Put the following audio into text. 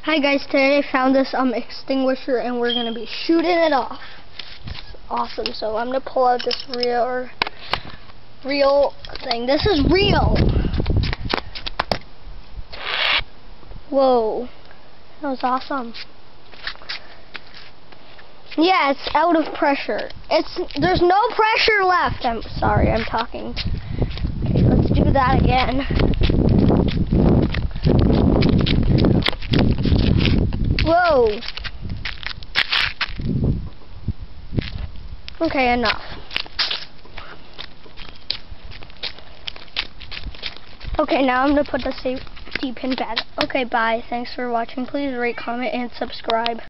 Hi guys, today I found this extinguisher and we're going to be shooting it off. It's awesome. So I'm going to pull out this real thing. This is real. Whoa. That was awesome. Yeah, it's out of pressure. There's no pressure left. I'm sorry, I'm talking. Okay, let's do that again. Whoa. Okay, enough. Okay, now I'm going to put the safety pin back. Okay, bye. Thanks for watching. Please rate, comment, and subscribe.